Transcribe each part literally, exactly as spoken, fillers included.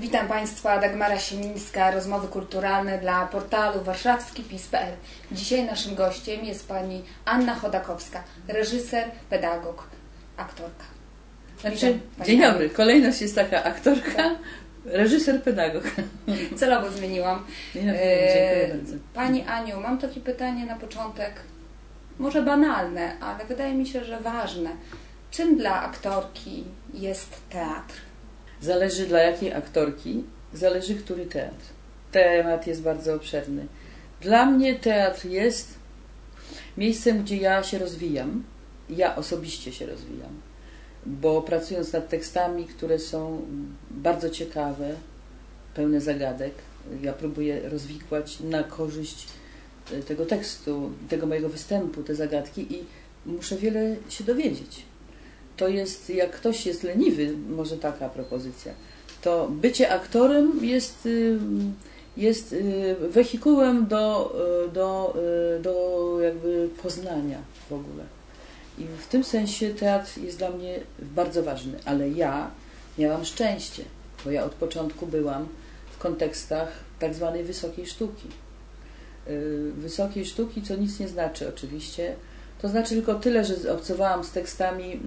Witam Państwa, Dagmara Siemińska, rozmowy kulturalne dla portalu warszawski pis kropka pe el. Dzisiaj naszym gościem jest pani Anna Chodakowska, reżyser, pedagog, aktorka. Znaczy, dzień dobry, kolejność jest taka: aktorka, reżyser, pedagog. Celowo zmieniłam. Ja, dziękuję bardzo. Pani Aniu, mam takie pytanie na początek, może banalne, ale wydaje mi się, że ważne. Czym dla aktorki jest teatr? Zależy dla jakiej aktorki, zależy który teatr. Temat jest bardzo obszerny. Dla mnie teatr jest miejscem, gdzie ja się rozwijam. Ja osobiście się rozwijam. Bo pracując nad tekstami, które są bardzo ciekawe, pełne zagadek, ja próbuję rozwikłać na korzyść tego tekstu, tego mojego występu, te zagadki i muszę wiele się dowiedzieć. To jest, jak ktoś jest leniwy, może taka propozycja, to bycie aktorem jest, jest wehikułem do, do, do jakby poznania w ogóle. I w tym sensie teatr jest dla mnie bardzo ważny, ale ja miałam szczęście, bo ja od początku byłam w kontekstach tak zwanej wysokiej sztuki. Wysokiej sztuki, co nic nie znaczy oczywiście. To znaczy tylko tyle, że obcowałam z tekstami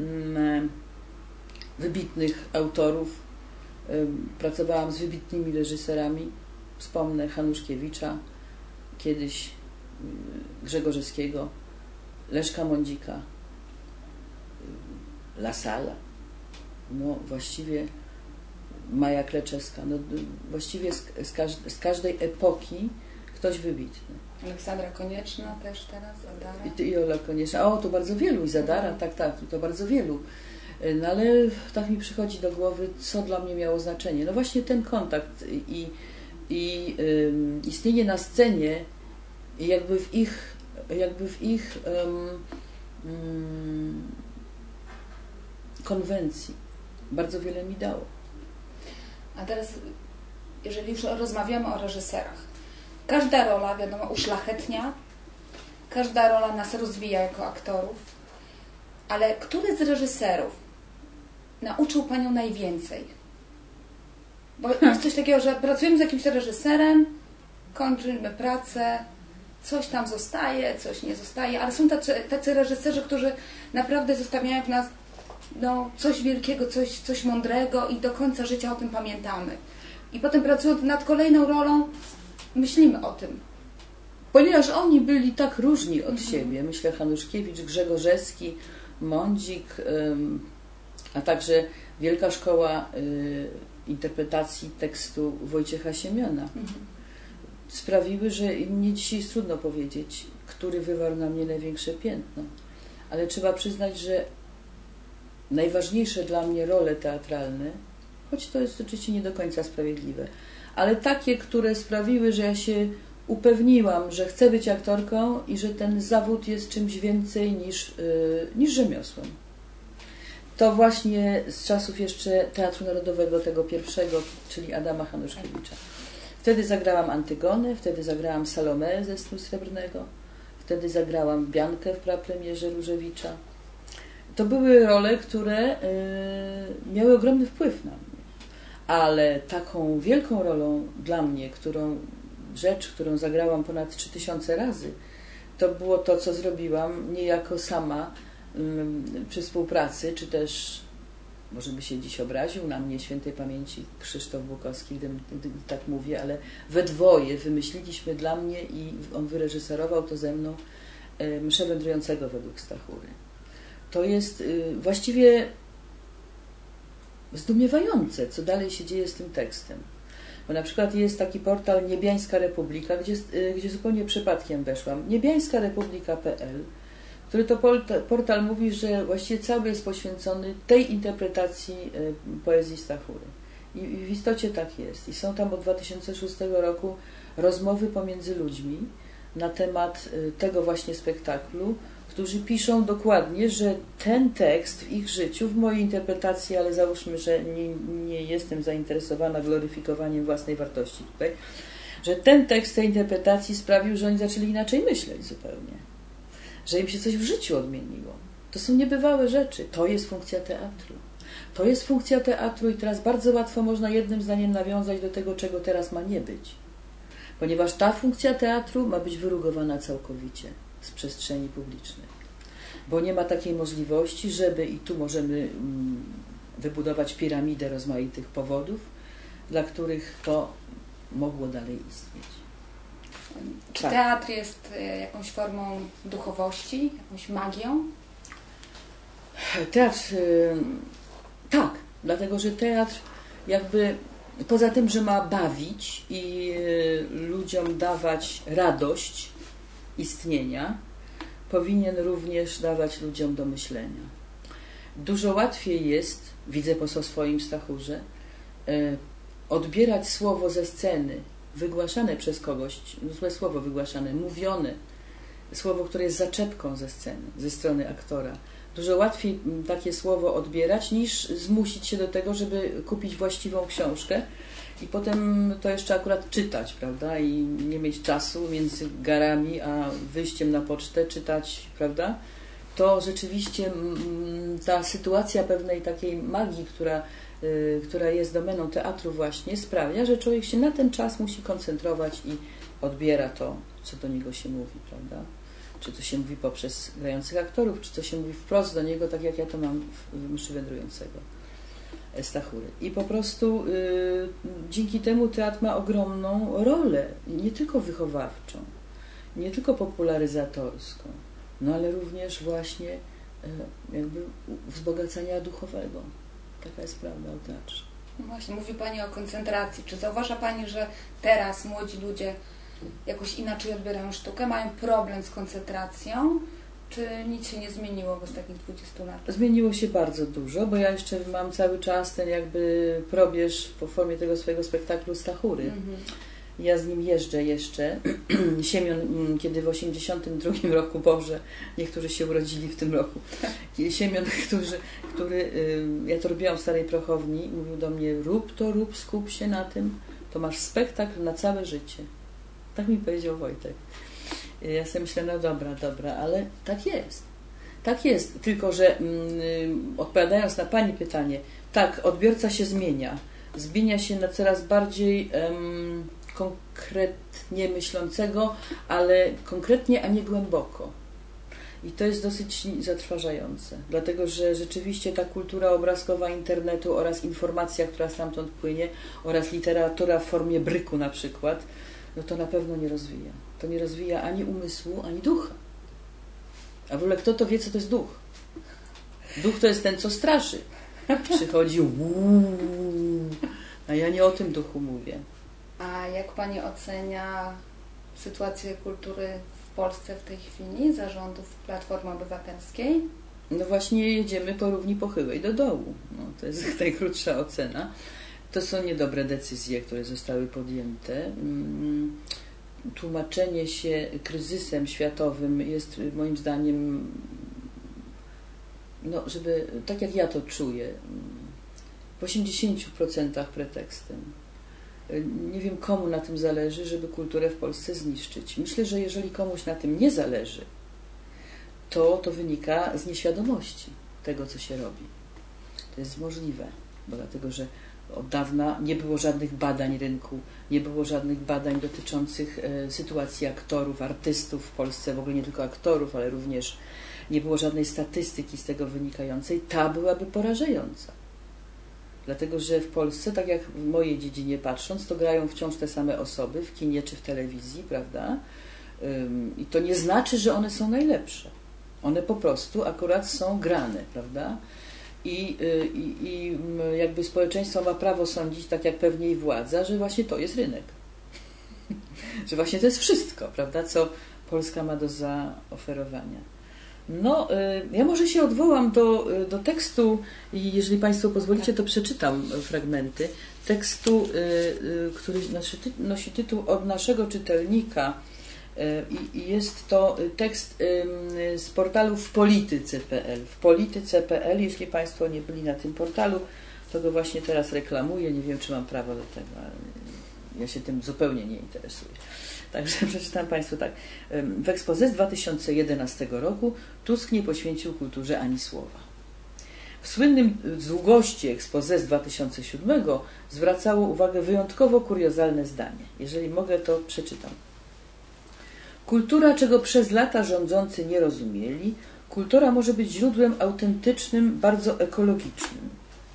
wybitnych autorów, pracowałam z wybitnymi reżyserami. Wspomnę Hanuszkiewicza, kiedyś Grzegorzewskiego, Leszka Mądzika, Lasala, no właściwie Maja Kleczewska, no właściwie z, z, każ z każdej epoki ktoś wybitny. Aleksandra Konieczna też teraz, Zadara. I, i Ola Konieczna. O, to bardzo wielu. I Zadara, tak, tak, to bardzo wielu. No ale tak mi przychodzi do głowy, co dla mnie miało znaczenie. No właśnie ten kontakt i, i um, istnienie na scenie jakby w ich, jakby w ich um, um, konwencji bardzo wiele mi dało. A teraz, jeżeli już rozmawiamy o reżyserach, każda rola, wiadomo, uszlachetnia, każda rola nas rozwija jako aktorów, ale który z reżyserów nauczył Panią najwięcej? Bo jest coś takiego, że pracujemy z jakimś reżyserem, kończymy pracę, coś tam zostaje, coś nie zostaje, ale są tacy, tacy reżyserzy, którzy naprawdę zostawiają w nas no, coś wielkiego, coś, coś mądrego i do końca życia o tym pamiętamy. I potem pracując nad kolejną rolą, myślimy o tym. Ponieważ oni byli tak różni od mhm. siebie, myślę Hanuszkiewicz, Grzegorzewski, Mądzik, ym, a także wielka szkoła y, interpretacji tekstu Wojciecha Siemiona, mhm. sprawiły, że mnie dzisiaj jest trudno powiedzieć, który wywarł na mnie największe piętno. Ale trzeba przyznać, że najważniejsze dla mnie role teatralne, choć to jest oczywiście nie do końca sprawiedliwe, ale takie, które sprawiły, że ja się upewniłam, że chcę być aktorką i że ten zawód jest czymś więcej niż, yy, niż rzemiosłem. To właśnie z czasów jeszcze Teatru Narodowego, tego pierwszego, czyli Adama Hanuszkiewicza. Wtedy zagrałam Antygonę, wtedy zagrałam Salomeę ze Snu Srebrnego, wtedy zagrałam Biankę w prapremierze Różewicza. To były role, które yy, miały ogromny wpływ na mnie. Ale taką wielką rolą dla mnie, którą rzecz, którą zagrałam ponad trzy tysiące razy, to było to, co zrobiłam niejako sama um, przy współpracy, czy też, może by się dziś obraził na mnie świętej pamięci Krzysztof Bukowski, gdy, gdy tak mówię, ale we dwoje wymyśliliśmy dla mnie i on wyreżyserował to ze mną um, Mszę wędrującego według Stachury. To jest y, właściwie zdumiewające, co dalej się dzieje z tym tekstem. Bo na przykład jest taki portal Niebiańska Republika, gdzie, gdzie zupełnie przypadkiem weszłam. Niebiańska Republika kropka pe el, który to portal mówi, że właściwie cały jest poświęcony tej interpretacji poezji Stachury. I w istocie tak jest. I są tam od dwa tysiące szóstego roku rozmowy pomiędzy ludźmi na temat tego właśnie spektaklu, którzy piszą dokładnie, że ten tekst w ich życiu, w mojej interpretacji, ale załóżmy, że nie, nie jestem zainteresowana gloryfikowaniem własnej wartości tutaj, że ten tekst tej interpretacji sprawił, że oni zaczęli inaczej myśleć zupełnie. Że im się coś w życiu odmieniło. To są niebywałe rzeczy. To jest funkcja teatru. To jest funkcja teatru i teraz bardzo łatwo można jednym zdaniem nawiązać do tego, czego teraz ma nie być. Ponieważ ta funkcja teatru ma być wyrugowana całkowicie z przestrzeni publicznej. Bo nie ma takiej możliwości, żeby, i tu możemy wybudować piramidę rozmaitych powodów, dla których to mogło dalej istnieć. Czy tak. teatr jest jakąś formą duchowości, jakąś magią? Teatr, tak, dlatego że teatr jakby poza tym, że ma bawić i ludziom dawać radość istnienia, powinien również dawać ludziom do myślenia. Dużo łatwiej jest, widzę po swoim Stachurze, odbierać słowo ze sceny, wygłaszane przez kogoś, złe słowo wygłaszane, mówione, słowo, które jest zaczepką ze sceny, ze strony aktora. Dużo łatwiej takie słowo odbierać, niż zmusić się do tego, żeby kupić właściwą książkę i potem to jeszcze akurat czytać, prawda? I nie mieć czasu między garami a wyjściem na pocztę czytać, prawda? To rzeczywiście ta sytuacja pewnej takiej magii, która, yy, która jest domeną teatru właśnie, sprawia, że człowiek się na ten czas musi koncentrować i odbiera to, co do niego się mówi, prawda? Czy to się mówi poprzez grających aktorów, czy to się mówi wprost do niego, tak jak ja to mam w Mszy Wędrującego Stachury. I po prostu y, dzięki temu teatr ma ogromną rolę, nie tylko wychowawczą, nie tylko popularyzatorską, no ale również właśnie y, jakby wzbogacania duchowego. Taka jest prawda o teatrze. No właśnie, mówi Pani o koncentracji. Czy zauważa Pani, że teraz młodzi ludzie jakoś inaczej odbierają sztukę, mają problem z koncentracją, czy nic się nie zmieniło w ostatnich dwudziestu latach? Zmieniło się bardzo dużo, bo ja jeszcze mam cały czas ten jakby probierz po formie tego swojego spektaklu Stachury. Mm-hmm. Ja z nim jeżdżę jeszcze. Siemion, kiedy w osiemdziesiątym drugim roku, Boże, niektórzy się urodzili w tym roku. Siemion, który, który, ja to robiłam w Starej Prochowni, mówił do mnie, rób to, rób, skup się na tym, to masz spektakl na całe życie. Tak mi powiedział Wojtek. Ja sobie myślę, no dobra, dobra, ale tak jest. Tak jest, tylko że mm, odpowiadając na Pani pytanie, tak, odbiorca się zmienia. Zmienia się na coraz bardziej um, konkretnie myślącego, ale konkretnie, a nie głęboko. I to jest dosyć zatrważające, dlatego że rzeczywiście ta kultura obrazkowa internetu oraz informacja, która stamtąd płynie, oraz literatura w formie bryku na przykład, no to na pewno nie rozwija. To nie rozwija ani umysłu, ani ducha. A w ogóle kto to wie, co to jest duch? Duch to jest ten, co straszy. Przychodzi uuu, a ja nie o tym duchu mówię. A jak Pani ocenia sytuację kultury w Polsce w tej chwili, zarządów Platformy Obywatelskiej? No właśnie jedziemy po równi pochyłej do dołu. No, to jest najkrótsza ocena. To są niedobre decyzje, które zostały podjęte. Tłumaczenie się kryzysem światowym jest moim zdaniem, no żeby, tak jak ja to czuję, w osiemdziesięciu procentach pretekstem. Nie wiem, komu na tym zależy, żeby kulturę w Polsce zniszczyć. Myślę, że jeżeli komuś na tym nie zależy, to to wynika z nieświadomości tego, co się robi. To jest możliwe, bo dlatego, że od dawna nie było żadnych badań rynku, nie było żadnych badań dotyczących e, sytuacji aktorów, artystów w Polsce, w ogóle nie tylko aktorów, ale również nie było żadnej statystyki z tego wynikającej. Ta byłaby porażająca. Dlatego, że w Polsce, tak jak w mojej dziedzinie patrząc, to grają wciąż te same osoby w kinie czy w telewizji, prawda? Ym, I to nie znaczy, że one są najlepsze. One po prostu akurat są grane, prawda? I, i, i jakby społeczeństwo ma prawo sądzić, tak jak pewnie i władza, że właśnie to jest rynek. Że właśnie to jest wszystko, prawda, co Polska ma do zaoferowania. No, ja może się odwołam do, do tekstu i jeżeli Państwo pozwolicie, to przeczytam fragmenty tekstu, który nosi tytuł Od naszego czytelnika. I jest to tekst z portalu w polityce kropka p l. W polityce kropka p l, jeśli Państwo nie byli na tym portalu, to go właśnie teraz reklamuję. Nie wiem, czy mam prawo do tego, ale Ja się tym zupełnie nie interesuję. Także przeczytam Państwu tak. W exposé z dwa tysiące jedenastego roku Tusk nie poświęcił kulturze ani słowa. W słynnym długości exposé z dwa tysiące siódmego zwracało uwagę wyjątkowo kuriozalne zdanie. Jeżeli mogę, to przeczytam. Kultura, czego przez lata rządzący nie rozumieli, kultura może być źródłem autentycznym, bardzo ekologicznym.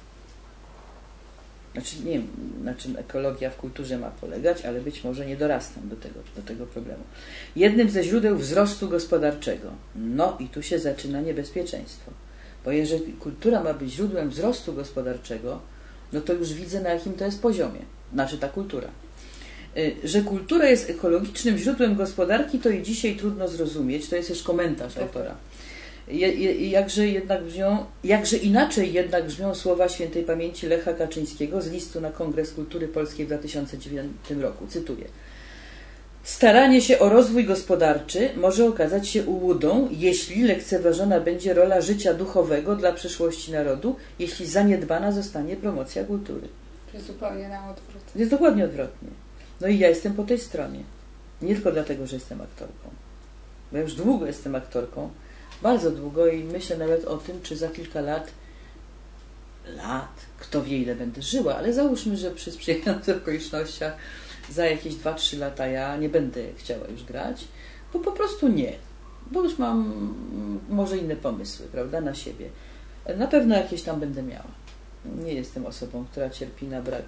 Znaczy, nie wiem, na czym ekologia w kulturze ma polegać, ale być może nie dorastam do tego, do tego problemu. Jednym ze źródeł wzrostu gospodarczego. No i tu się zaczyna niebezpieczeństwo. Bo jeżeli kultura ma być źródłem wzrostu gospodarczego, no to już widzę, na jakim to jest poziomie. Znaczy ta kultura. Że kultura jest ekologicznym źródłem gospodarki, to i dzisiaj trudno zrozumieć. To jest też komentarz autora. Jakże, jednak brzmią, jakże inaczej jednak brzmią słowa świętej pamięci Lecha Kaczyńskiego z listu na Kongres Kultury Polskiej w dwa tysiące dziewiątym roku. Cytuję. Staranie się o rozwój gospodarczy może okazać się ułudą, jeśli lekceważona będzie rola życia duchowego dla przyszłości narodu, jeśli zaniedbana zostanie promocja kultury. To jest zupełnie na odwrót. Jest dokładnie odwrotnie. No i ja jestem po tej stronie. Nie tylko dlatego, że jestem aktorką. Bo ja już długo jestem aktorką. Bardzo długo i myślę nawet o tym, czy za kilka lat, lat, kto wie ile będę żyła, ale załóżmy, że przy sprzyjających okolicznościach za jakieś dwa trzy lata ja nie będę chciała już grać, bo po prostu nie. Bo już mam może inne pomysły, prawda, na siebie. Na pewno jakieś tam będę miała. Nie jestem osobą, która cierpi na brak,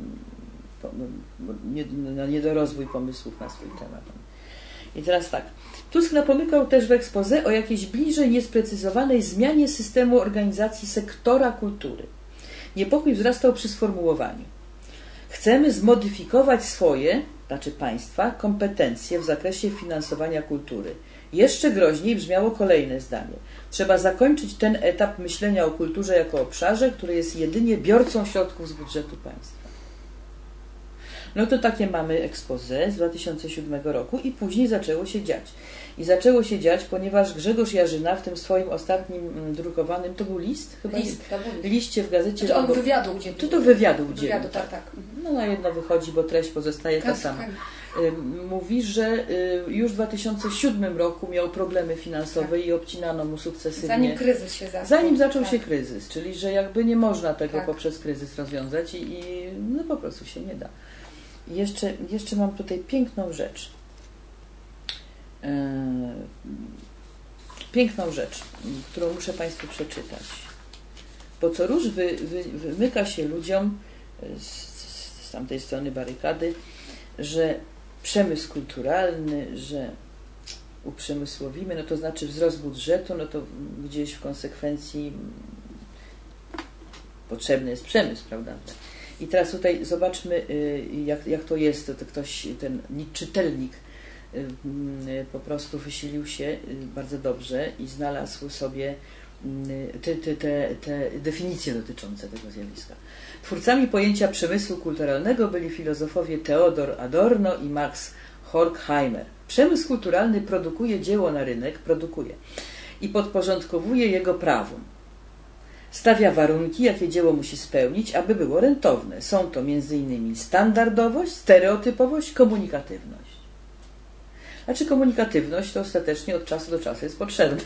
na niedorozwój pomysłów na swój temat. I teraz tak. Tusk napomykał też w exposé o jakiejś bliżej niesprecyzowanej zmianie systemu organizacji sektora kultury. Niepokój wzrastał przy sformułowaniu. Chcemy zmodyfikować swoje, znaczy państwa, kompetencje w zakresie finansowania kultury. Jeszcze groźniej brzmiało kolejne zdanie. Trzeba zakończyć ten etap myślenia o kulturze jako obszarze, który jest jedynie biorcą środków z budżetu państwa. No to takie mamy exposé z dwa tysiące siódmego roku i później zaczęło się dziać. I zaczęło się dziać, ponieważ Grzegorz Jarzyna w tym swoim ostatnim drukowanym, to był list? Chyba list, to był list. Liście w gazecie. Znaczy on wywiadu udzielił. Czy to wywiadu udzielił? Wywiadu, tak, tak. No na jedno wychodzi, bo treść pozostaje ta sama. Mówi, że już w dwa tysiące siódmym roku miał problemy finansowe tak. i obcinano mu sukcesywnie. Zanim kryzys się zaczął. Zanim zaczął tak. się kryzys, czyli że jakby nie można tego tak. poprzez kryzys rozwiązać i, i no po prostu się nie da. Jeszcze, jeszcze mam tutaj piękną rzecz. Eee, piękną rzecz, którą muszę Państwu przeczytać. Bo co róż wy, wy, wymyka się ludziom z, z tamtej strony barykady, że przemysł kulturalny, że uprzemysłowimy, no to znaczy wzrost budżetu, no to gdzieś w konsekwencji potrzebny jest przemysł, prawda? I teraz tutaj zobaczmy, jak, jak to jest. To ktoś, ten czytelnik po prostu wysilił się bardzo dobrze i znalazł sobie te, te, te, te definicje dotyczące tego zjawiska. Twórcami pojęcia przemysłu kulturalnego byli filozofowie Theodor Adorno i Max Horkheimer. Przemysł kulturalny produkuje dzieło na rynek, produkuje i podporządkowuje jego prawom. Stawia warunki, jakie dzieło musi spełnić, aby było rentowne. Są to między innymi standardowość, stereotypowość, komunikatywność. Znaczy komunikatywność to ostatecznie od czasu do czasu jest potrzebna.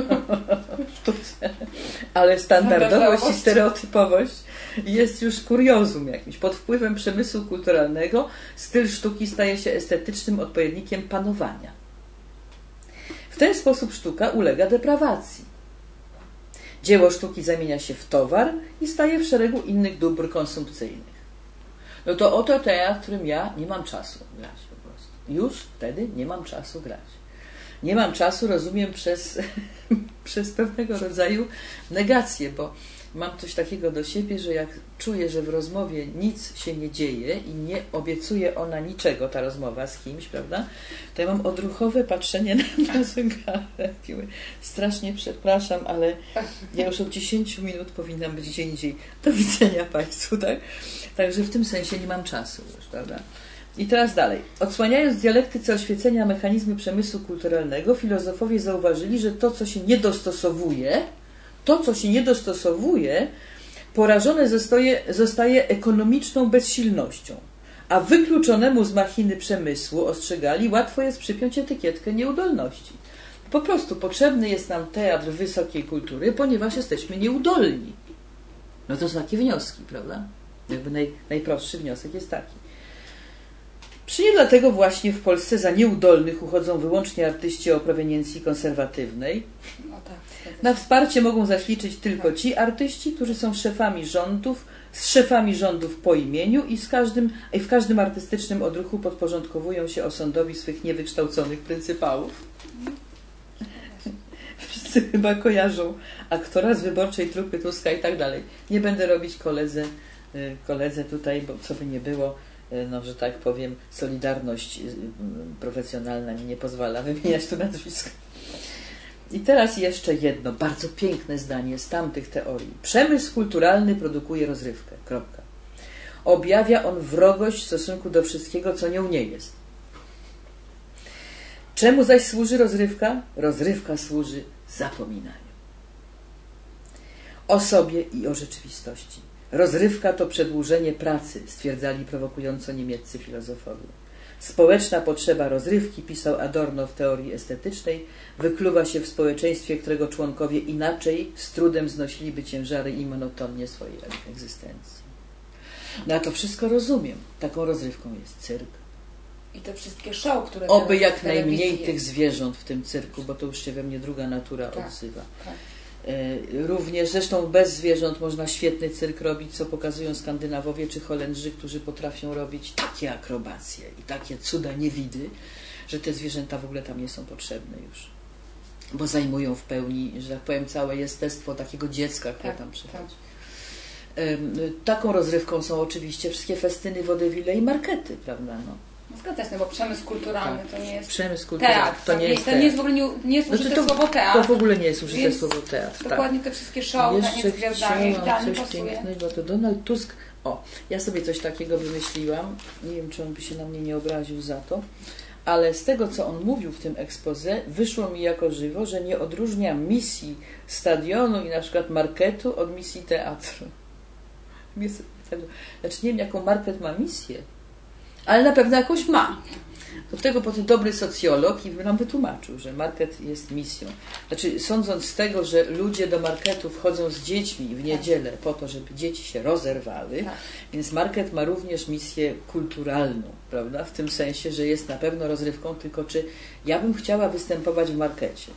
Ale standardowość i stereotypowość jest już kuriozum jakimś. Pod wpływem przemysłu kulturalnego styl sztuki staje się estetycznym odpowiednikiem panowania. W ten sposób sztuka ulega deprawacji. Dzieło sztuki zamienia się w towar i staje w szeregu innych dóbr konsumpcyjnych. No to oto teatr, w którym ja nie mam czasu grać po prostu. Już wtedy nie mam czasu grać. Nie mam czasu, rozumiem, przez, przez pewnego rodzaju negację, bo mam coś takiego do siebie, że jak czuję, że w rozmowie nic się nie dzieje i nie obiecuje ona niczego, ta rozmowa z kimś, prawda, to ja mam odruchowe patrzenie na, na zegarek. Strasznie przepraszam, ale ja już od dziesięciu minut powinnam być gdzie indziej. Do widzenia Państwu, tak? Także w tym sensie nie mam czasu już, prawda? I teraz dalej. Odsłaniając w dialektyce oświecenia mechanizmy przemysłu kulturalnego, filozofowie zauważyli, że to, co się nie dostosowuje, to, co się nie dostosowuje, porażone zostaje, zostaje ekonomiczną bezsilnością, a wykluczonemu z machiny przemysłu ostrzegali, łatwo jest przypiąć etykietkę nieudolności. Po prostu potrzebny jest nam teatr wysokiej kultury, ponieważ jesteśmy nieudolni. No to są takie wnioski, prawda? Jakby naj, najprostszy wniosek jest taki. Czy nie dlatego właśnie w Polsce za nieudolnych uchodzą wyłącznie artyści o proweniencji konserwatywnej? No tak, Na wsparcie mogą zaś liczyć tylko ci artyści, którzy są szefami rządów, z szefami rządów po imieniu i, z każdym, i w każdym artystycznym odruchu podporządkowują się osądowi swych niewykształconych pryncypałów. Wszyscy chyba kojarzą aktora z Wyborczej Trupy Tuska i tak dalej. Nie będę robić koledze, koledze tutaj, bo co by nie było, no, że tak powiem, solidarność profesjonalna mi nie pozwala wymieniać tu nazwiska. I teraz jeszcze jedno bardzo piękne zdanie z tamtych teorii. Przemysł kulturalny produkuje rozrywkę. Kropka. Objawia on wrogość w stosunku do wszystkiego, co nią nie jest. Czemu zaś służy rozrywka? Rozrywka służy zapominaniu. O sobie i o rzeczywistości. Rozrywka to przedłużenie pracy, stwierdzali prowokująco niemieccy filozofowie. Społeczna potrzeba rozrywki, pisał Adorno w teorii estetycznej, wykluwa się w społeczeństwie, którego członkowie inaczej z trudem znosiliby ciężary i monotonnie swojej egzystencji. No ja to wszystko rozumiem. Taką rozrywką jest cyrk. I te wszystkie show, które... Oby jak najmniej tych zwierząt w tym cyrku, bo to już się we mnie druga natura tak, odzywa. Tak. Również, zresztą bez zwierząt można świetny cyrk robić, co pokazują Skandynawowie czy Holendrzy, którzy potrafią robić takie akrobacje i takie cuda niewidy, że te zwierzęta w ogóle tam nie są potrzebne już. Bo zajmują w pełni, że tak powiem, całe jestestwo takiego dziecka, które tak, tam przychodzi. Tak. Taką rozrywką są oczywiście wszystkie festyny, wodewile i markety, prawda? No. Zgadza się, bo przemysł kulturalny tak. to nie jest przemysł kulturalny, teatr. to nie jest to nie jest w ogóle nie, nie jest użyte znaczy to, słowo teatr. To w ogóle nie jest użyte jest słowo teatr. Dokładnie tak. te wszystkie show, taniec z gwiazdami, idealnie coś pasuje. pięknego, to Donald Tusk. O, ja sobie coś takiego wymyśliłam. Nie wiem, czy on by się na mnie nie obraził za to, ale z tego, co on mówił w tym expose, wyszło mi jako żywo, że nie odróżnia misji stadionu i na przykład marketu od misji teatru. Znaczy nie wiem, jaką market ma misję, ale na pewno jakąś ma. Do tego potem dobry socjolog i by nam wytłumaczył, że market jest misją. Znaczy, sądząc z tego, że ludzie do marketu wchodzą z dziećmi w niedzielę po to, żeby dzieci się rozerwały, tak. Więc market ma również misję kulturalną, prawda? W tym sensie, że jest na pewno rozrywką, tylko czy ja bym chciała występować w markecie.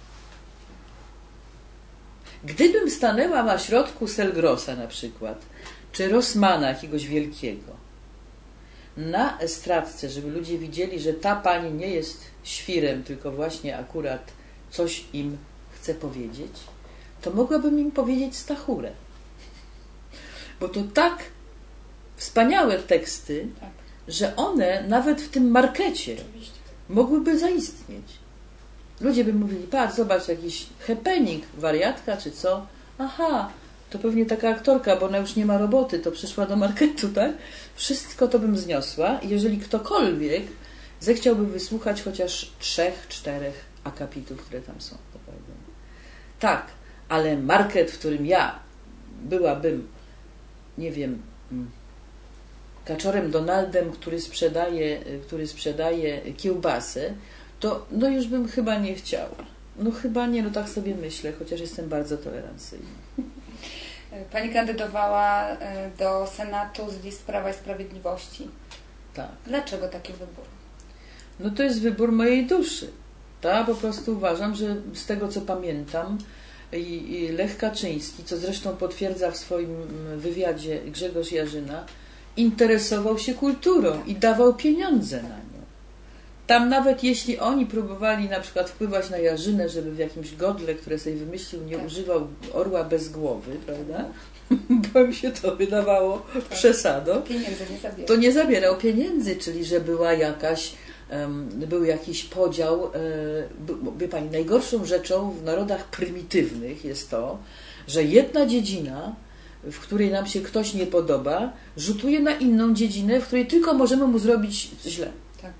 Gdybym stanęła na środku Selgrosa na przykład, czy Rossmana jakiegoś wielkiego, na estradce, żeby ludzie widzieli, że ta pani nie jest świrem, tylko właśnie akurat coś im chce powiedzieć, to mogłabym im powiedzieć stachurę. Bo to tak wspaniałe teksty, tak. Że one nawet w tym markecie oczywiście mogłyby zaistnieć. Ludzie by mówili, patrz, zobacz, jakiś happening, wariatka czy co. Aha, to pewnie taka aktorka, bo ona już nie ma roboty, to przyszła do marketu, tak? Wszystko to bym zniosła. Jeżeli ktokolwiek zechciałby wysłuchać chociaż trzech, czterech akapitów, które tam są do powiedzenia. Tak, ale market, w którym ja byłabym, nie wiem, kaczorem Donaldem, który sprzedaje, który sprzedaje kiełbasę, to no już bym chyba nie chciała. No chyba nie, no tak sobie myślę, chociaż jestem bardzo tolerancyjna. Pani kandydowała do Senatu z list Prawa i Sprawiedliwości. Tak. Dlaczego taki wybór? No to jest wybór mojej duszy. Tak? Po prostu uważam, że z tego co pamiętam i, i Lech Kaczyński, co zresztą potwierdza w swoim wywiadzie Grzegorz Jarzyna, interesował się kulturą i dawał pieniądze na nią. Tam nawet jeśli oni próbowali na przykład wpływać na Jarzynę, żeby w jakimś godle, które sobie wymyślił, nie tak. używał orła bez głowy, prawda? Bo mi się to wydawało tak. przesadą. Pieniędzy nie zabierał. To nie zabierał pieniędzy, czyli że była jakaś, um, był jakiś podział. Um, wie Pani, najgorszą rzeczą w narodach prymitywnych jest to, że jedna dziedzina, w której nam się ktoś nie podoba, rzutuje na inną dziedzinę, w której tylko możemy mu zrobić źle.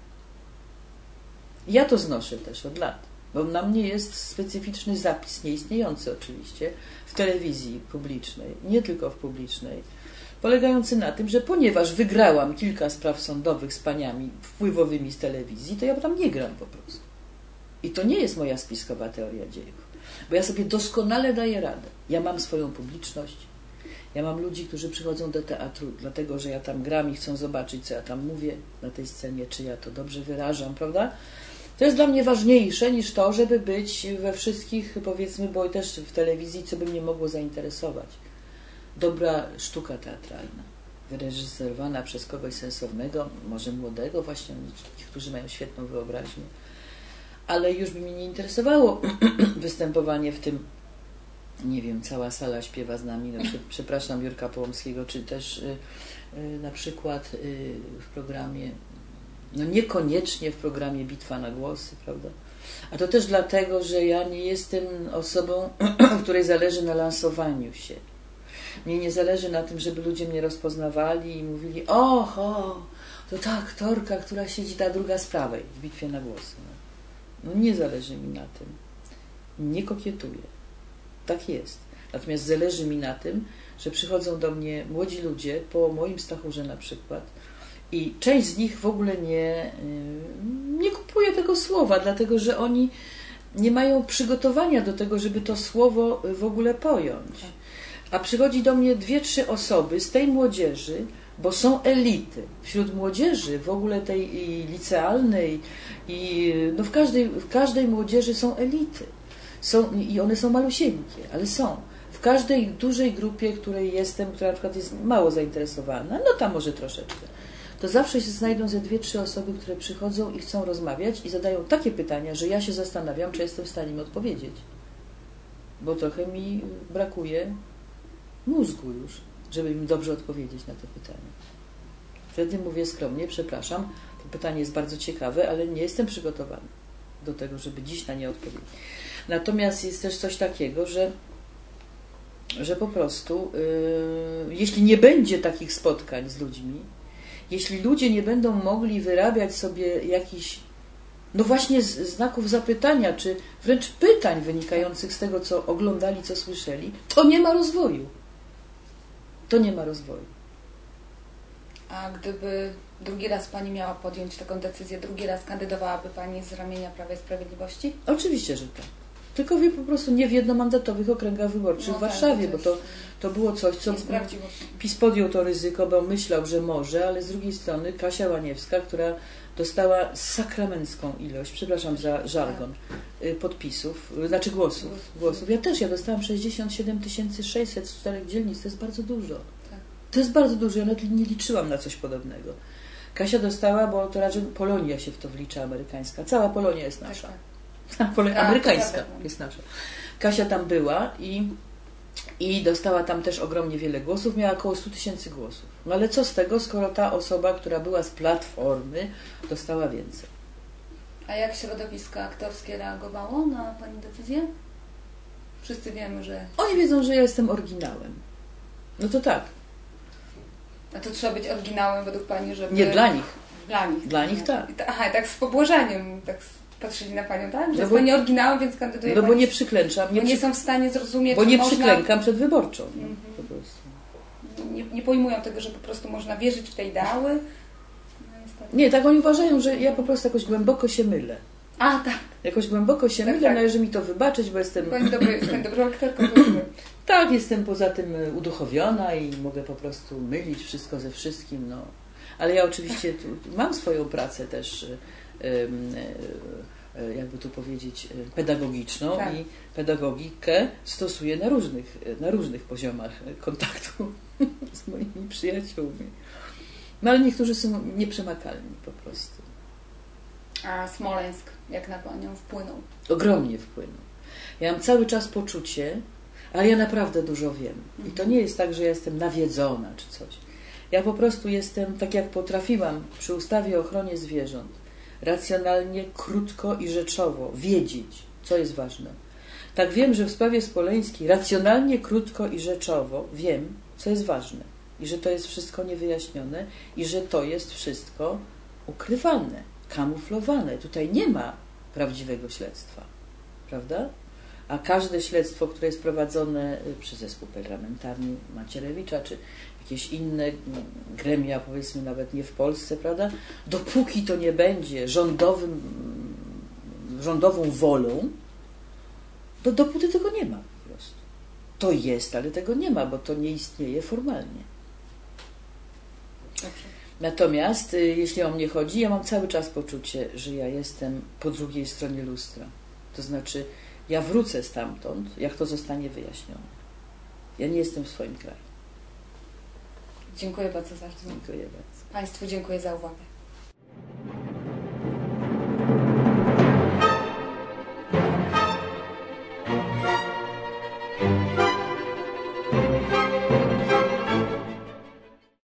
Ja to znoszę też od lat, bo na mnie jest specyficzny zapis, nieistniejący oczywiście, w telewizji publicznej, nie tylko w publicznej, polegający na tym, że ponieważ wygrałam kilka spraw sądowych z paniami wpływowymi z telewizji, to ja tam nie gram po prostu. I to nie jest moja spiskowa teoria dziejów. Bo ja sobie doskonale daję radę. Ja mam swoją publiczność. Ja mam ludzi, którzy przychodzą do teatru, dlatego że ja tam gram i chcą zobaczyć, co ja tam mówię na tej scenie, czy ja to dobrze wyrażam, prawda? To jest dla mnie ważniejsze niż to, żeby być we wszystkich, powiedzmy, bo też w telewizji, co by mnie mogło zainteresować. Dobra sztuka teatralna, wyreżyserowana przez kogoś sensownego, może młodego właśnie, tych, którzy mają świetną wyobraźnię. Ale już by mnie nie interesowało występowanie w tym, nie wiem, cała sala śpiewa z nami, no, przepraszam, Jurka Połomskiego, czy też y, y, na przykład y, w programie, no niekoniecznie w programie Bitwa na głosy, prawda? A to też dlatego, że ja nie jestem osobą, której zależy na lansowaniu się. Mnie nie zależy na tym, żeby ludzie mnie rozpoznawali i mówili, oho, to ta aktorka, która siedzi ta druga z prawej w Bitwie na głosy. No nie zależy mi na tym. Nie kokietuję. Tak jest. Natomiast zależy mi na tym, że przychodzą do mnie młodzi ludzie, po moim stachurze na przykład, i część z nich w ogóle nie, nie kupuje tego słowa, dlatego że oni nie mają przygotowania do tego, żeby to słowo w ogóle pojąć. A przychodzi do mnie dwie, trzy osoby z tej młodzieży, bo są elity. Wśród młodzieży, w ogóle tej i licealnej, i no w, każdej, w każdej młodzieży są elity. Są, i one są malusieńkie, ale są. W każdej dużej grupie, której jestem, która na przykład jest mało zainteresowana, no tam może troszeczkę, to zawsze się znajdą ze dwie, trzy osoby, które przychodzą i chcą rozmawiać i zadają takie pytania, że ja się zastanawiam, czy jestem w stanie im odpowiedzieć. Bo trochę mi brakuje mózgu już, żeby im dobrze odpowiedzieć na to pytanie. Wtedy mówię skromnie, przepraszam, to pytanie jest bardzo ciekawe, ale nie jestem przygotowany do tego, żeby dziś na nie odpowiedzieć. Natomiast jest też coś takiego, że, że po prostu, yy, jeśli nie będzie takich spotkań z ludźmi, jeśli ludzie nie będą mogli wyrabiać sobie jakichś, no właśnie z, znaków zapytania, czy wręcz pytań wynikających z tego, co oglądali, co słyszeli, to nie ma rozwoju. To nie ma rozwoju. A gdyby drugi raz Pani miała podjąć taką decyzję, drugi raz kandydowałaby Pani z ramienia Prawa i Sprawiedliwości? Oczywiście, że tak. Tylko wie po prostu nie w jednomandatowych okręgach wyborczych no w Warszawie, tak, to bo to, to było coś, co PiS podjął to ryzyko, bo myślał, że może, ale z drugiej strony Kasia Łaniewska, która dostała sakramencką ilość, przepraszam za żargon, tak. podpisów, znaczy głosów, głosów. Ja też, ja dostałam sześćdziesiąt siedem tysięcy sześćset z czterech dzielnic, to jest bardzo dużo. Tak. To jest bardzo dużo, ja nawet nie liczyłam na coś podobnego. Kasia dostała, bo to raczej Polonia się w to wlicza amerykańska. Cała Polonia jest nasza. Tak, tak. Amerykańska jest nasza. Kasia tam była i, i dostała tam też ogromnie wiele głosów, miała około stu tysięcy głosów. No ale co z tego, skoro ta osoba, która była z Platformy, dostała więcej? A jak środowisko aktorskie reagowało na Pani decyzję? Wszyscy wiemy, że... Oni wiedzą, że ja jestem oryginałem. No to tak. A to trzeba być oryginałem według Pani, żeby... Nie, dla nich. Dla nich. Dla nich tak. Aha, tak z pobłażaniem, tak patrzyli na Panią, tak? Że no jest Pani oryginałem, więc kandyduje No Pani... bo nie przyklęczam. Nie, bo nie są w stanie zrozumieć, Bo nie można... przyklękam przed wyborczą. No, mhm. po prostu. Nie, nie pojmują tego, że po prostu można wierzyć w te ideały. No, nie, tak oni uważają, że ja po prostu jakoś głęboko się mylę. A, tak. Jakoś głęboko się tak, mylę, tak. należy mi to wybaczyć, bo jestem... Pani dobry, jestem dobrą aktorką. Tak, jestem poza tym uduchowiona i mogę po prostu mylić wszystko ze wszystkim, no. Ale ja oczywiście tu, mam swoją pracę też, jakby tu powiedzieć, pedagogiczną tak. I pedagogikę stosuję na różnych, na różnych poziomach kontaktu z moimi przyjaciółmi. No ale niektórzy są nieprzemakalni po prostu. A Smoleńsk jak na Panią wpłynął? Ogromnie wpłynął. Ja mam cały czas poczucie, ale ja naprawdę dużo wiem. I to nie jest tak, że ja jestem nawiedzona czy coś. Ja po prostu jestem, tak jak potrafiłam przy ustawie o ochronie zwierząt, racjonalnie, krótko i rzeczowo wiedzieć, co jest ważne. Tak wiem, że w sprawie Smoleńskiej racjonalnie, krótko i rzeczowo wiem, co jest ważne. I że to jest wszystko niewyjaśnione i że to jest wszystko ukrywane, kamuflowane. Tutaj nie ma prawdziwego śledztwa. Prawda? A każde śledztwo, które jest prowadzone przez zespół parlamentarny Macierewicza, czy jakieś inne gremia, powiedzmy nawet nie w Polsce, prawda? Dopóki to nie będzie rządowym, rządową wolą, to dopóty tego nie ma po prostu. To jest, ale tego nie ma, bo to nie istnieje formalnie. Dobrze. Natomiast jeśli o mnie chodzi, ja mam cały czas poczucie, że ja jestem po drugiej stronie lustra. To znaczy, ja wrócę stamtąd, jak to zostanie wyjaśnione. Ja nie jestem w swoim kraju. Dziękuję bardzo za rozmowę. Dziękuję bardzo. Państwu dziękuję za uwagę.